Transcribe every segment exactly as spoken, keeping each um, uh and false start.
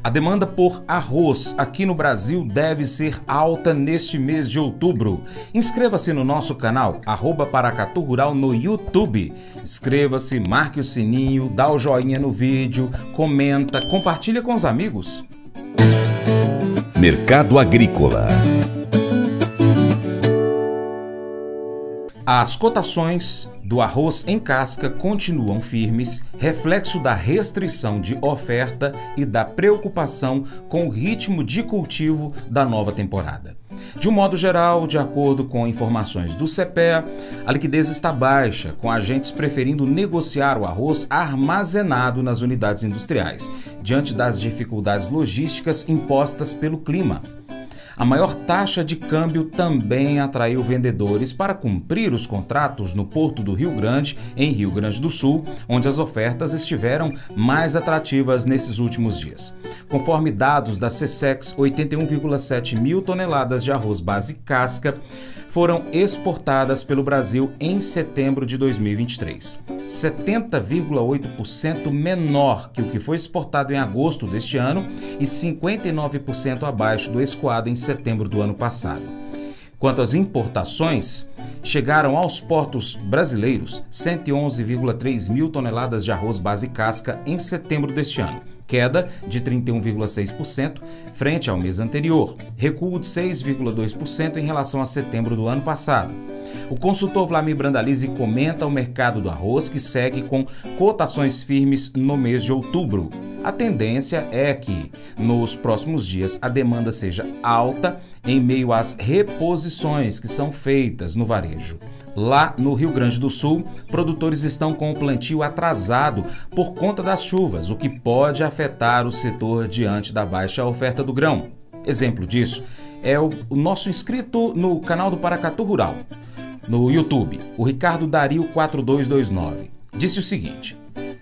A demanda por arroz aqui no Brasil deve ser alta neste mês de outubro. Inscreva-se no nosso canal, arroba Paracatu Rural no YouTube. Inscreva-se, marque o sininho, dá o joinha no vídeo, comenta, compartilha com os amigos. Mercado Agrícola. As cotações do arroz em casca continuam firmes, reflexo da restrição de oferta e da preocupação com o ritmo de cultivo da nova temporada. De um modo geral, de acordo com informações do C P E A, a liquidez está baixa, com agentes preferindo negociar o arroz armazenado nas unidades industriais, diante das dificuldades logísticas impostas pelo clima. A maior taxa de câmbio também atraiu vendedores para cumprir os contratos no Porto do Rio Grande, em Rio Grande do Sul, onde as ofertas estiveram mais atrativas nesses últimos dias. Conforme dados da SECEX, oitenta e um vírgula sete mil toneladas de arroz base casca foram exportadas pelo Brasil em setembro de dois mil e vinte e três, setenta vírgula oito por cento menor que o que foi exportado em agosto deste ano e cinquenta e nove por cento abaixo do escoado em setembro do ano passado. Quanto às importações, chegaram aos portos brasileiros cento e onze vírgula três mil toneladas de arroz base casca em setembro deste ano, queda de trinta e um vírgula seis por cento frente ao mês anterior, recuo de seis vírgula dois por cento em relação a setembro do ano passado. O consultor Vlamir Brandalize comenta o mercado do arroz, que segue com cotações firmes no mês de outubro. A tendência é que, nos próximos dias, a demanda seja alta em meio às reposições que são feitas no varejo. Lá no Rio Grande do Sul, produtores estão com o plantio atrasado por conta das chuvas, o que pode afetar o setor diante da baixa oferta do grão. Exemplo disso é o nosso inscrito no canal do Paracatu Rural, no YouTube, o Ricardo Dario quatro dois dois nove. Disse o seguinte: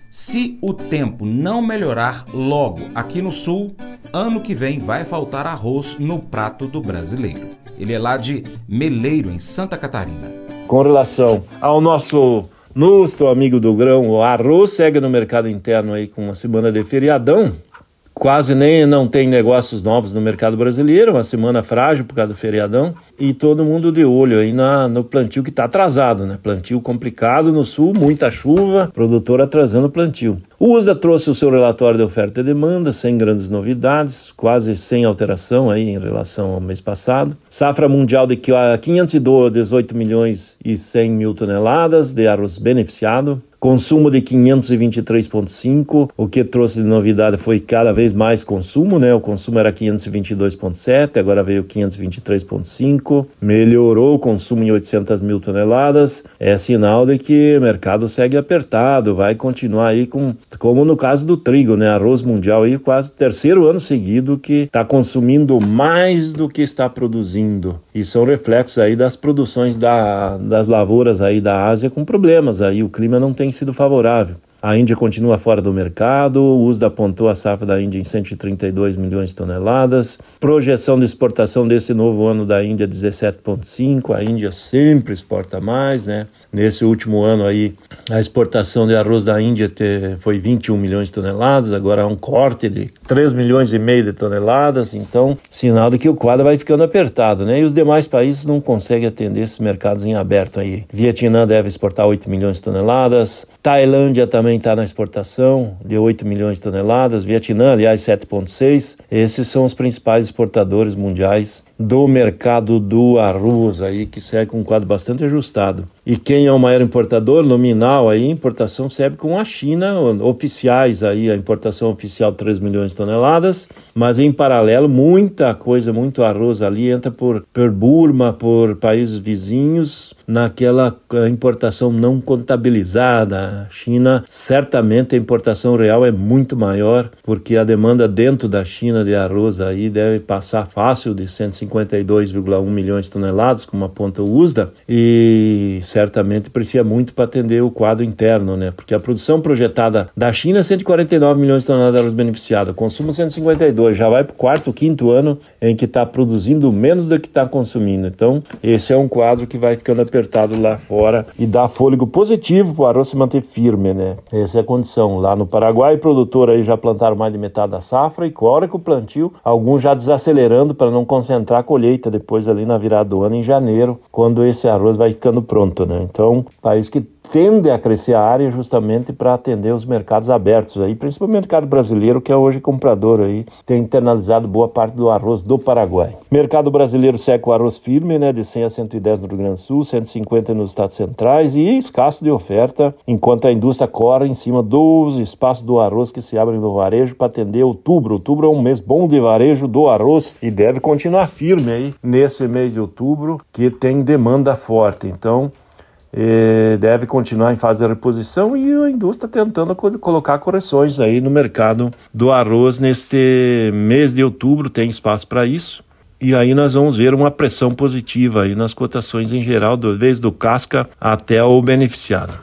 se o tempo não melhorar logo aqui no Sul, ano que vem vai faltar arroz no prato do brasileiro. Ele é lá de Meleiro, em Santa Catarina. Com relação ao nosso nosso amigo do grão, o arroz segue no mercado interno aí com uma semana de feriadão. Quase nem não tem negócios novos no mercado brasileiro, uma semana frágil por causa do feriadão. E todo mundo de olho aí na, no plantio que está atrasado, né? Plantio complicado no sul, muita chuva, produtor atrasando o plantio. O U S D A trouxe o seu relatório de oferta e demanda, sem grandes novidades, quase sem alteração aí em relação ao mês passado. Safra mundial de quinhentos e dezoito milhões e cem mil toneladas de arroz beneficiado. Consumo de quinhentos e vinte e três vírgula cinco, o que trouxe de novidade foi cada vez mais consumo, né? O consumo era quinhentos e vinte e dois vírgula sete, agora veio quinhentos e vinte e três vírgula cinco, melhorou o consumo em oitocentas mil toneladas, é sinal de que o mercado segue apertado, vai continuar aí com, como no caso do trigo, né? Arroz mundial aí quase terceiro ano seguido que está consumindo mais do que está produzindo, e são reflexos aí das produções da, das lavouras aí da Ásia com problemas, aí o clima não tem sido favorável. A Índia continua fora do mercado, o U S D A apontou a safra da Índia em cento e trinta e dois milhões de toneladas, projeção de exportação desse novo ano da Índia dezessete vírgula cinco, a Índia sempre exporta mais, né? Nesse último ano aí, a exportação de arroz da Índia te, foi vinte e um milhões de toneladas, agora há um corte de três milhões e meio de toneladas, então sinal de que o quadro vai ficando apertado, né? E os demais países não conseguem atender esses mercados em aberto aí. Vietnã deve exportar oito milhões de toneladas, Tailândia também está na exportação de oito milhões de toneladas, Vietnã, aliás, sete vírgula seis. Esses são os principais exportadores mundiais do mercado do arroz aí, que segue com um quadro bastante ajustado. E quem é o maior importador nominal aí, importação segue com a China, oficiais aí, a importação oficial três milhões de toneladas, mas em paralelo muita coisa, muito arroz ali entra por, por Burma, por países vizinhos, naquela importação não contabilizada. A China, certamente a importação real é muito maior, porque a demanda dentro da China de arroz aí deve passar fácil de cento e cinquenta e dois vírgula um milhões de toneladas, como aponta o U S D A, e certamente precisa muito para atender o quadro interno, né? Porque a produção projetada da China é cento e quarenta e nove milhões de toneladas de arroz beneficiado, o consumo cento e cinquenta e dois, já vai para o quarto, quinto ano em que está produzindo menos do que está consumindo. Então, esse é um quadro que vai ficando apertado lá fora e dá fôlego positivo para o arroz se manter firme, né? Essa é a condição. Lá no Paraguai, o produtor aí já plantaram mais de metade da safra e com a hora que o plantio, alguns já desacelerando para não concentrar a colheita depois ali na virada do ano em janeiro, quando esse arroz vai ficando pronto, né? Então, país que tende a crescer a área justamente para atender os mercados abertos aí, principalmente o mercado brasileiro, que é hoje comprador aí, tem internalizado boa parte do arroz do Paraguai. Mercado brasileiro segue o arroz firme, né, de cem a cento e dez no Rio Grande do Sul, cento e cinquenta nos estados centrais e escasso de oferta, enquanto a indústria corre em cima dos espaços do arroz que se abrem no varejo para atender outubro. Outubro é um mês bom de varejo do arroz e deve continuar firme aí nesse mês de outubro, que tem demanda forte. Então, E deve continuar em fase de reposição e a indústria tentando co- colocar correções aí no mercado do arroz neste mês de outubro, tem espaço para isso. E aí nós vamos ver uma pressão positiva aí nas cotações em geral, desde do casca até o beneficiado.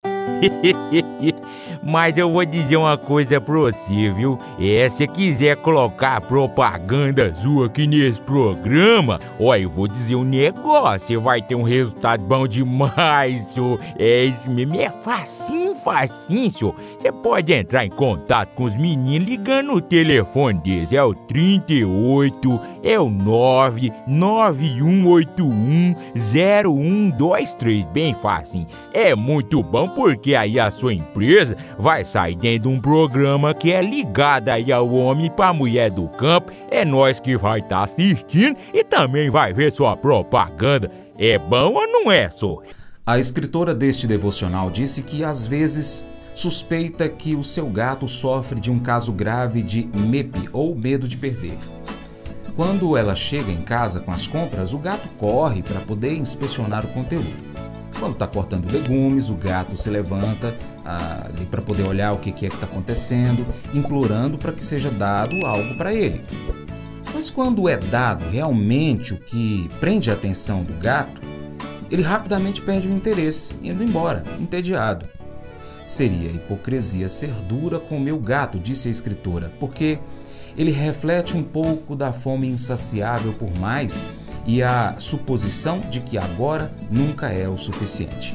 Mas eu vou dizer uma coisa pra você, viu? É, se quiser colocar propaganda sua aqui nesse programa, ó, eu vou dizer um negócio, você vai ter um resultado bom demais, senhor. É isso mesmo, é facinho, facinho, senhor. Você pode entrar em contato com os meninos ligando o telefone deles, é o trinta e oito, é o nove nove um oito um zero um dois três, bem facinho. É muito bom porque aí a sua empresa vai sair dentro de um programa que é ligado aí ao homem e pra mulher do campo. É nós que vai estar tá assistindo e também vai ver sua propaganda. É bom ou não é, senhor? A escritora deste devocional disse que às vezes suspeita que o seu gato sofre de um caso grave de M E P, ou medo de perder. Quando ela chega em casa com as compras, o gato corre para poder inspecionar o conteúdo. Quando está cortando legumes, o gato se levanta ah, ali para poder olhar o que, que é que está acontecendo, implorando para que seja dado algo para ele. Mas quando é dado realmente o que prende a atenção do gato, ele rapidamente perde o interesse, indo embora, entediado. Seria hipocrisia ser dura com o meu gato, disse a escritora, porque ele reflete um pouco da fome insaciável por mais e a suposição de que agora nunca é o suficiente.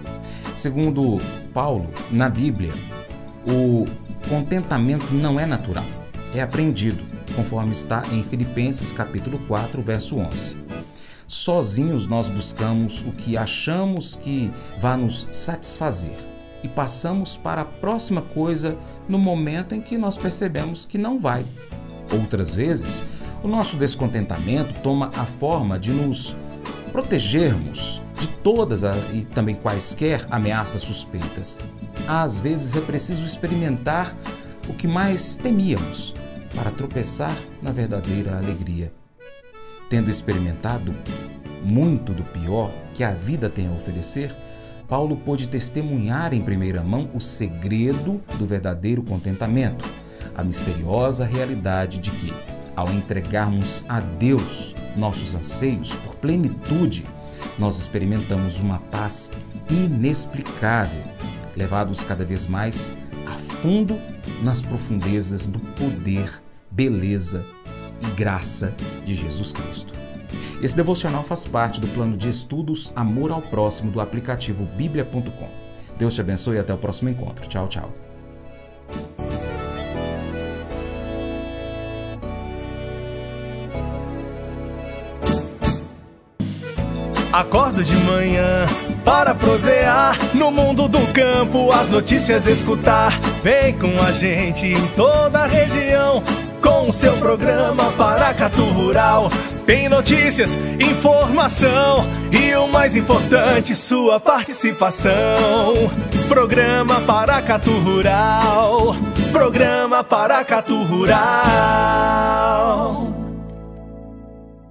Segundo Paulo, na Bíblia, o contentamento não é natural, é aprendido, conforme está em Filipenses capítulo quatro, verso onze. Sozinhos nós buscamos o que achamos que vai nos satisfazer e passamos para a próxima coisa no momento em que nós percebemos que não vai. Outras vezes, o nosso descontentamento toma a forma de nos protegermos de todas a, e também quaisquer ameaças suspeitas. Às vezes é preciso experimentar o que mais temíamos para tropeçar na verdadeira alegria. Tendo experimentado muito do pior que a vida tem a oferecer, Paulo pôde testemunhar em primeira mão o segredo do verdadeiro contentamento, a misteriosa realidade de que, ao entregarmos a Deus nossos anseios por plenitude, nós experimentamos uma paz inexplicável, levados cada vez mais a fundo nas profundezas do poder, beleza e graça de Jesus Cristo. Esse devocional faz parte do plano de estudos Amor ao Próximo do aplicativo bíblia ponto com. Deus te abençoe e até o próximo encontro. Tchau, tchau. Acordo de manhã para prosear no mundo do campo, as notícias escutar. Vem com a gente em toda a região com o seu programa Paracatu Rural. Tem notícias, informação e o mais importante, sua participação. Programa Paracatu Rural. Programa Paracatu Rural.